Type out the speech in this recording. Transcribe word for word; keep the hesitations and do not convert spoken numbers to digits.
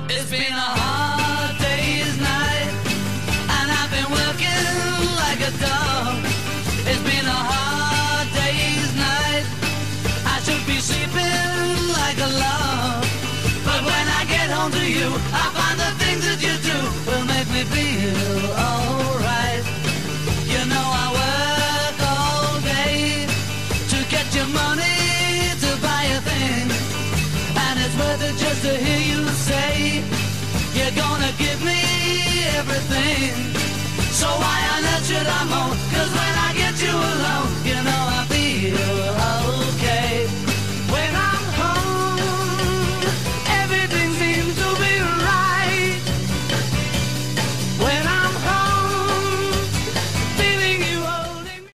It's been a hard day's night, and I've been working like a dog. It's been a hard day's night, I should be sleeping like a log. But when I get home to you, I find the things that you do will make me feel alright. You know I work all day to get your money to buy a thing, and it's worth it just to hear you say you're gonna give me everything. So why on earth should I moan? 'Cause when